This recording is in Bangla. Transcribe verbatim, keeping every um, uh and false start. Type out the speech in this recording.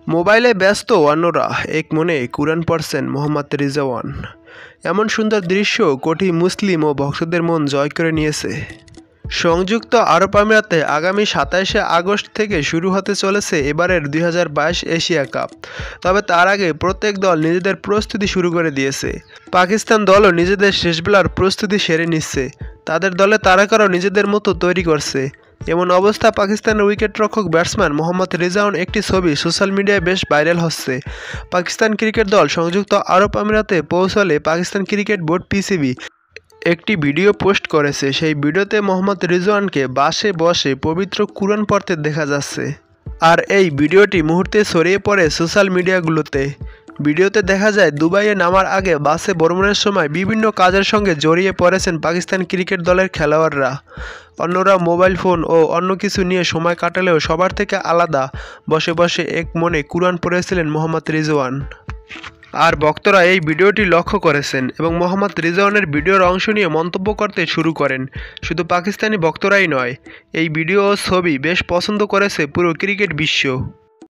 মোবাইলে ব্যস্ত অন্যরা এক মনে কুরআন পড়ছেন মোহাম্মদ রিজওয়ান। এমন সুন্দর দৃশ্য কোটি মুসলিম ও ভক্তদের মন জয় করে নিয়েছে। সংযুক্ত আরব আমিরাতে আগামী সাতাইশে আগস্ট থেকে শুরু হতে চলেছে এবারের দুই হাজার বাইশ এশিয়া কাপ। তবে তার আগে প্রত্যেক দল নিজেদের প্রস্তুতি শুরু করে দিয়েছে। পাকিস্তান দলও নিজেদের শেষবেলার প্রস্তুতি সেরে নিচ্ছে। তাদের দলে তারকারাও নিজেদের মতো তৈরি করছে। এমন অবস্থা পাকিস্তানের উইকেটরক্ষক ব্যাটসম্যান মোহাম্মদ রিজওয়ান একটি ছবি সোশ্যাল মিডিয়ায় বেশ ভাইরাল হচ্ছে। পাকিস্তান ক্রিকেট দল সংযুক্ত আরব আমিরাতে পৌঁছালে পাকিস্তান ক্রিকেট বোর্ড পিসিবি একটি ভিডিও পোস্ট করেছে। সেই ভিডিওতে মোহাম্মদ রিজওয়ানকে বাসে বসে পবিত্র কুরআন পড়তে দেখা যাচ্ছে। আর এই ভিডিওটি মুহূর্তে ছড়িয়ে পড়ে সোশ্যাল মিডিয়াগুলোতে। ভিডিওতে দেখা যায় দুবাইয়ে নামার আগে বাসে ভ্রমণের সময় বিভিন্ন কাজের সঙ্গে জড়িয়ে পড়েছেন পাকিস্তান ক্রিকেট দলের খেলোয়াড়রা। অন্যরা মোবাইল ফোন ও অন্য কিছু নিয়ে সময় কাটালেও সবার থেকে আলাদা বসে বসে এক মনে কুরআন পড়েছিলেন মোহাম্মদ রিজওয়ান। আর ভক্তরা এই ভিডিওটি লক্ষ্য করেছেন এবং মোহাম্মদ রিজওয়ানের ভিডিওর অংশ নিয়ে মন্তব্য করতে শুরু করেন। শুধু পাকিস্তানি ভক্তরাই নয়, এই ভিডিও ও ছবি বেশ পছন্দ করেছে পুরো ক্রিকেট বিশ্ব।